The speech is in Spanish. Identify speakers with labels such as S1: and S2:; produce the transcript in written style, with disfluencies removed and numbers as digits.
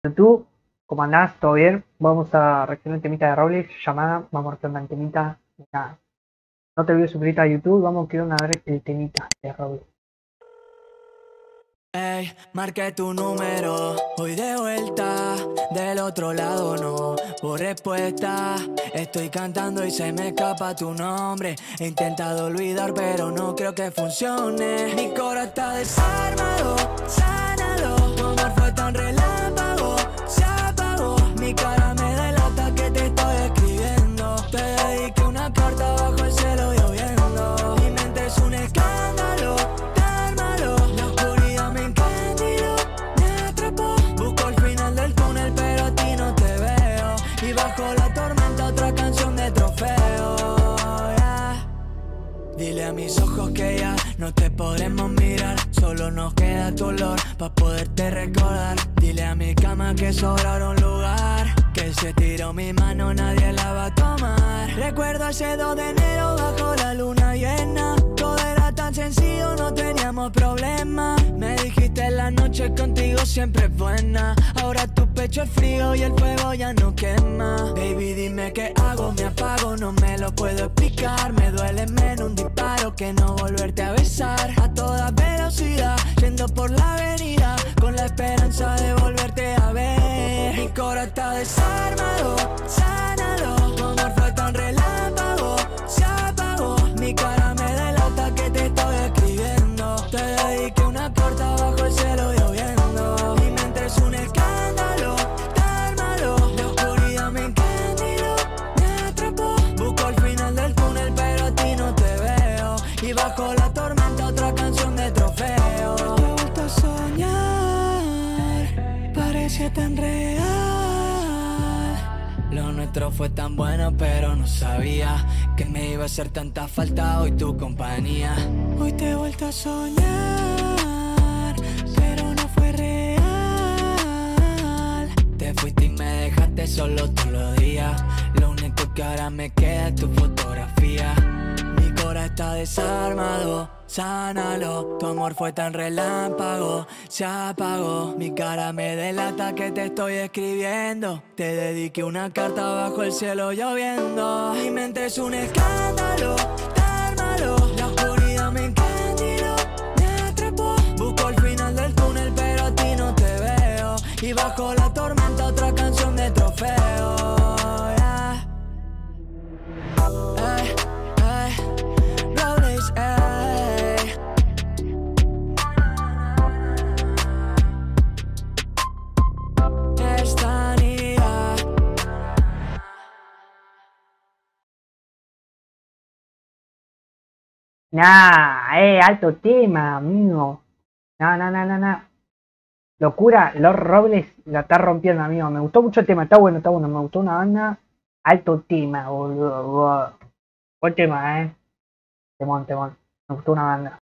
S1: YouTube, ¿cómo andás? ¿Todo bien? Vamos a reaccionar al temita de Robles, llamada, vamos a reaccionar al temita. Nada. No te olvides suscribirte a YouTube, vamos a ver el temita de Robles.
S2: Ey, marqué tu número, hoy de vuelta, del otro lado no, por respuesta, estoy cantando y se me escapa tu nombre, he intentado olvidar pero no creo que funcione, mi corazón está desarmado, sánalo, tu amor fue tan relámpago, se apagó, mi cara me delata que te estoy escribiendo, te dediqué una carta bajo el cielo lloviendo, mi mente es un escándalo, dile a mis ojos que ya no te podremos mirar, solo nos queda tu olor pa' poderte recordar. Dile a mi cama que sobraron lugar, que se tiró mi mano nadie la va a tomar. Recuerdo ese 2 de enero bajo la luna llena, todo era tan sencillo, no teníamos problema. Me dijiste la noche contigo siempre es buena, ahora tu pecho es frío y el fuego ya no quema. Baby, dime qué hago, me apago, no me lo puedo explicar. Me duele menos un disparo que no volverte a besar. A toda velocidad, yendo por la avenida, con la esperanza de volverte a ver. Mi corazón está desarmado, sánalo, tu amor fue tan relámpago, se apagó, mi cara me delata que te estoy escribiendo, te dediqué una carta bajo el cielo lloviendo, mi mente es un escándalo, tan malo, la oscuridad me encandiló, me atrapó, busco el final del túnel pero a ti no te veo, y bajo la tormenta otra canción de trofeo. Te he vuelto a soñar, parecía tan real, lo nuestro fue tan bueno pero no sabía que me iba a hacer tanta falta hoy tu compañía. Hoy te he vuelto a soñar, pero no fue real. Te fuiste y me dejaste solo todos los días, lo único que ahora me queda es tu fotografía. Mi corazón está desarmado, sánalo, tu amor fue tan relámpago, se apagó, mi cara me delata que te estoy escribiendo, te dediqué una carta bajo el cielo lloviendo, mi mente es un escándalo, tan malo, la oscuridad me encandiló, me atrapó, busco el final del túnel pero a ti no te veo, y bajo la tormenta otra canción de trofeo.
S1: Nah, alto tema, amigo. Nah. Locura, los Robles la está rompiendo, amigo. Me gustó mucho el tema, está bueno, me gustó una banda. Alto tema, boludo. Buen tema, temón. Me gustó una banda.